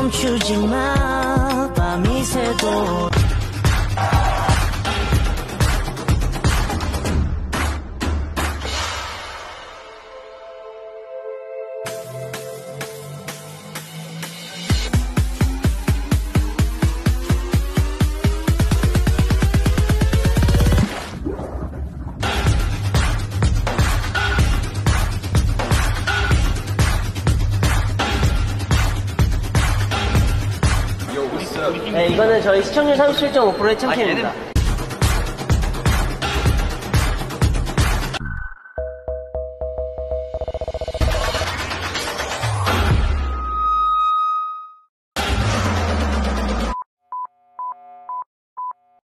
멈추지 마 밤이 새도 네, 이거는 저희 시청률 37.5%의 챔피언입니다.